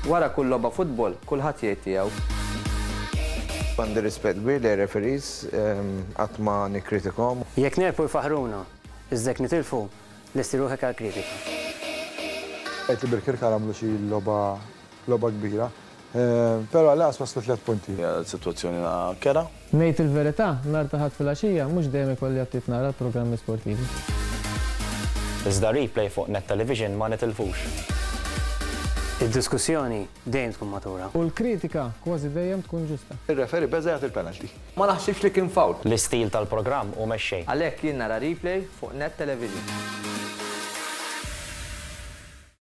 Wara kull logħba futbol, kulħadd jgħid tiegħu. Għandi rispett kbir li referees qatt ma nikkritikhom. Jekk nerpu jfaħruna, iżdek nitilfu lesti ruħek għall-kritika. Qed li bil-Kirkar għamlu xi logħba kbira, però għal-qas waslu 3 punti. Situazzjoni kera. Ngħid il-verità, nhar ta' ħadd filgħaxija mhux dejjem ikolli attit nara programmi sportivi. Iżda replay fuq net television ma nitilfux. Id-diskussjoni dejjem tkun matura. U l-kritika kważi dejjem tkun ġusta. Ir-referi beżejjat il-penalty. Ma naħsibx li kien fawl. L-istil tal-programm u mexxej. Għalhekk jien nara replay fuq net television.